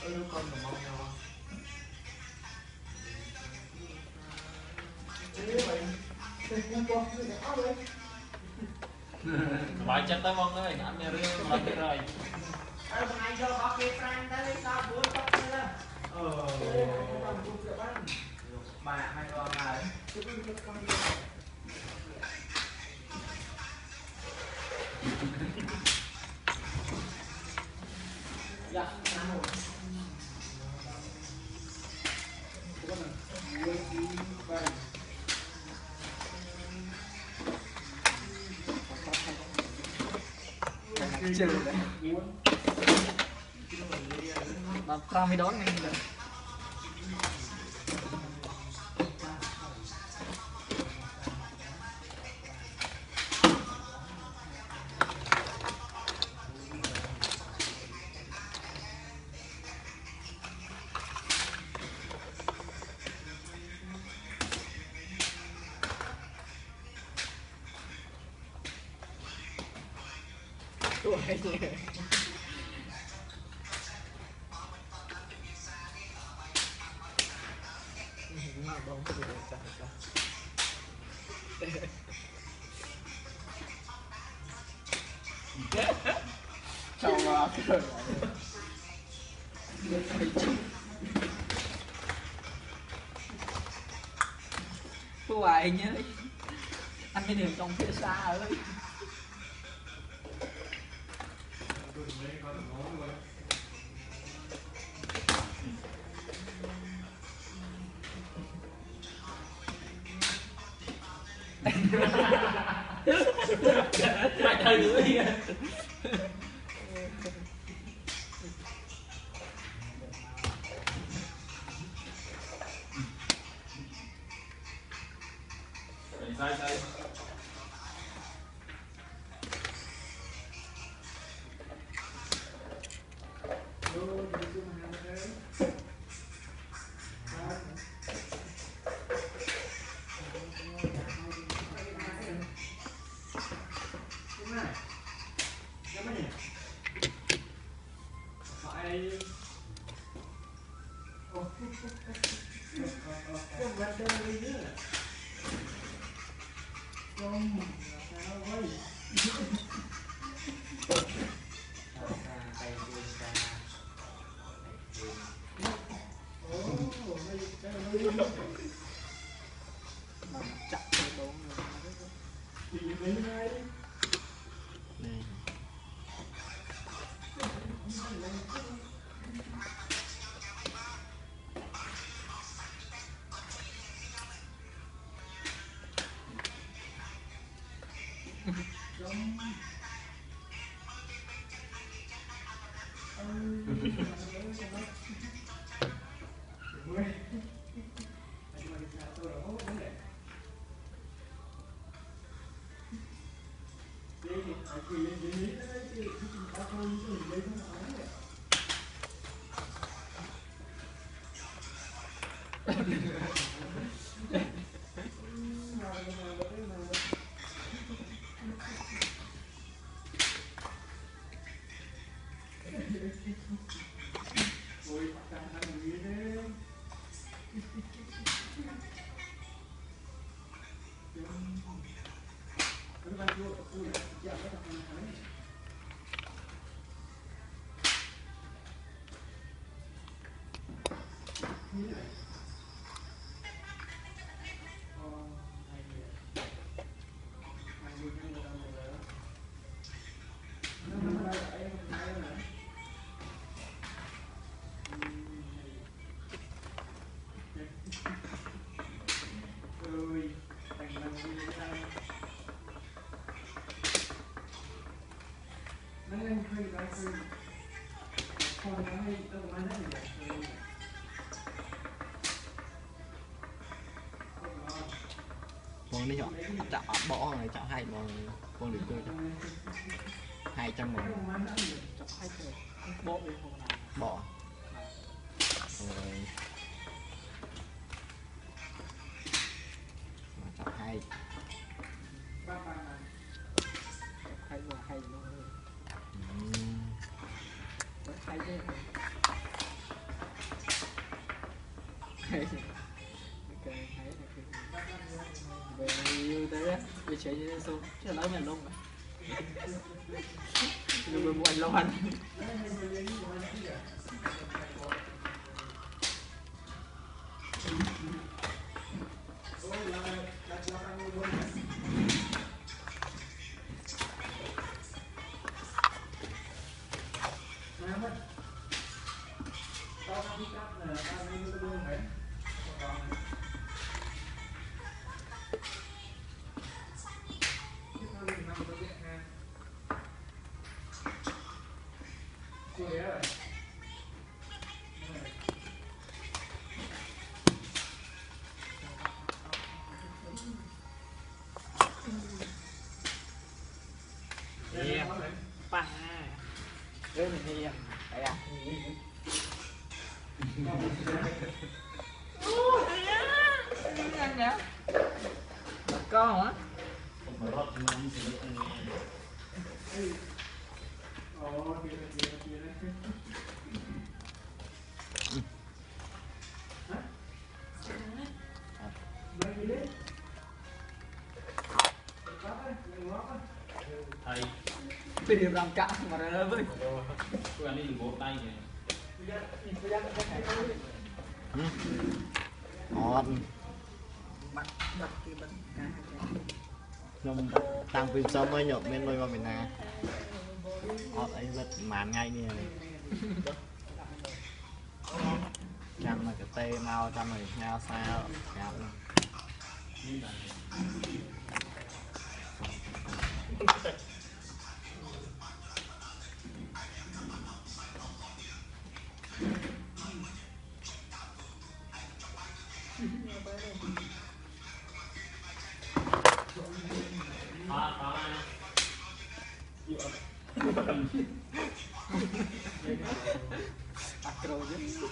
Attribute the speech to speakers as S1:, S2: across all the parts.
S1: Bài chất tới mong ơi, anh nghe riêng là biết rồi.
S2: Ngày giờ có cái friend tới đây sao buồn tóc nữa. Bà hai con này. Dạ, ăn rồi.
S3: Chơi đấy. Mà ra mới đón ngay rồi. Tuổi nhỉ. Bóng thì sao sao. Chào vào cười. Cô bài nhớ anh mới đường trong phía xa ơi.
S1: Mày thời nữa đi. Đây.
S3: Con đi chọn chọn bỏ này chọn hai mà con được chơi 200 mà chọn 200 bỏ bỏ rồi chọn hai hay nó hay chứ
S4: về như thế về chơi như thế xong chứ nói mình luôn mà đừng buồn buồn lâu anh pa đấy mình đi đấy à anh nhá con hả
S1: thầy
S4: bây giờ làm cạn mà ra với
S1: tôi ăn đi đừng vỗ tay kìa
S3: ngon
S4: bắt cái bánh cá
S3: nhưng tăng phim sớm mới nhộn bên nuôi vào miền Nam họ ấy rất màn ngay nè chăm là cái tê mau chăm là nhau sao chăm
S4: acro chứ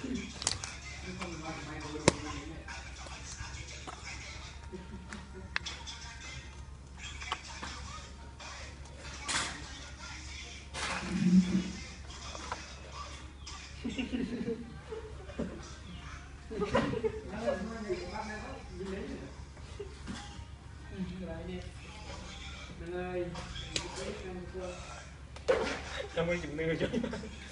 S1: Cảm ơn chị Nư cho